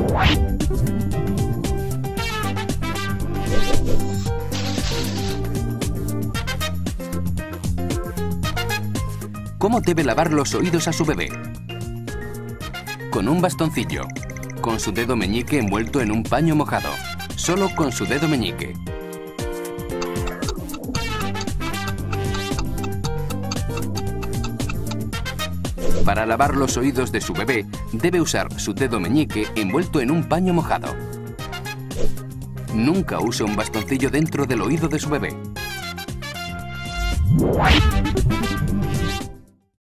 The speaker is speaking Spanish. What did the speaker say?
¿Cómo debe lavar los oídos a su bebé? Con un bastoncillo, con su dedo meñique envuelto en un paño mojado, solo con su dedo meñique. Para lavar los oídos de su bebé, debe usar su dedo meñique envuelto en un paño mojado. Nunca use un bastoncillo dentro del oído de su bebé.